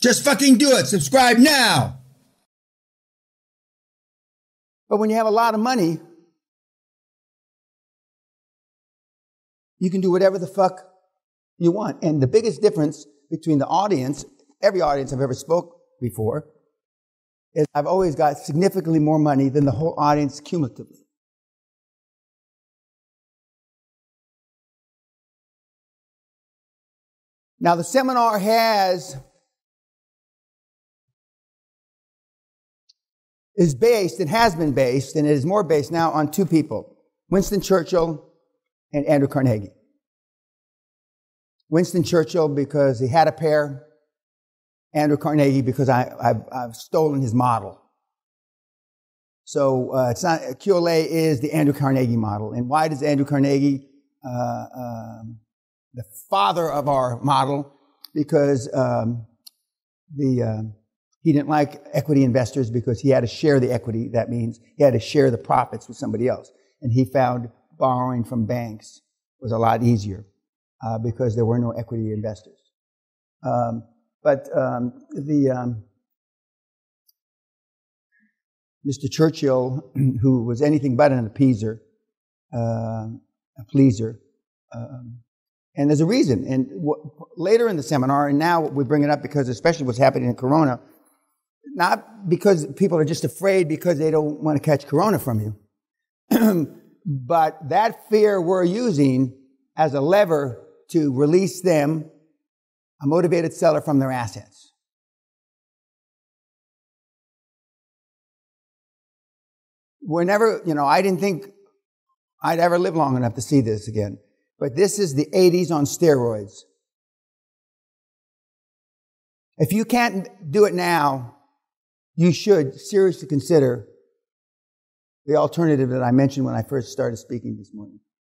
Just fucking do it. Subscribe now. But when you have a lot of money, you can do whatever the fuck you want. And the biggest difference between the audience, every audience I've ever spoke before, is I've always got significantly more money than the whole audience cumulatively. Now, the seminar is based, and has been based, and it is more based now on two people, Winston Churchill and Andrew Carnegie. Winston Churchill because he had a pair, Andrew Carnegie because I've stolen his model. So it's not, QLA is the Andrew Carnegie model. And why does Andrew Carnegie, the father of our model, because he didn't like equity investors because he had to share the equity. That means he had to share the profits with somebody else. And he found borrowing from banks was a lot easier because there were no equity investors. Mr. Churchill, who was anything but an appeaser, a pleaser, and there's a reason. And later in the seminar, and now we bring it up because especially what's happening in Corona, not because people are just afraid because they don't want to catch Corona from you, but that fear we're using as a lever to release them, a motivated seller, from their assets. We're never, I didn't think I'd ever live long enough to see this again. But this is the 80s on steroids. If you can't do it now, you should seriously consider the alternative that I mentioned when I first started speaking this morning.